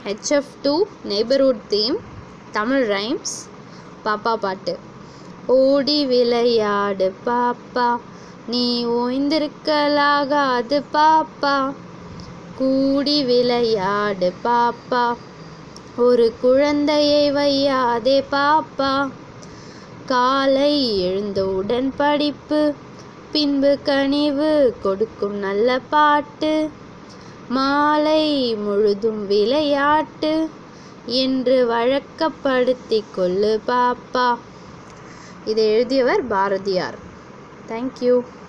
HF2 Neighbourhood theme, Tamil rhymes, பாப்பா பாட்டு. ஓடி விளையாடு பாப்பா, நீ ஓய்ந்திருக்கலாகாது பாப்பா. கூடி விளையாடு பாப்பா, ஒரு குழந்தையை வையாதே பாப்பா. காலை எழுந்தவுடன் படிப்பு, பின்பு கனிவு கொடுக்கும் நல்ல பாட்டு. மாலை முழுதும் விளையாட்டு என்று வழக்கப்படுத்திக் கொள்ளு பாப்பா. இதை எழுதியவர் பாரதியார். தேங்க்யூ.